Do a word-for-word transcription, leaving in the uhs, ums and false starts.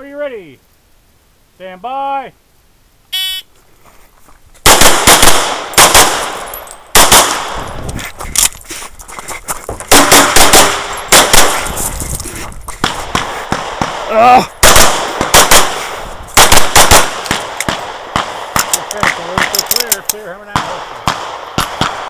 Are you ready? Stand by. Ah! Okay, so clear, clear, coming out.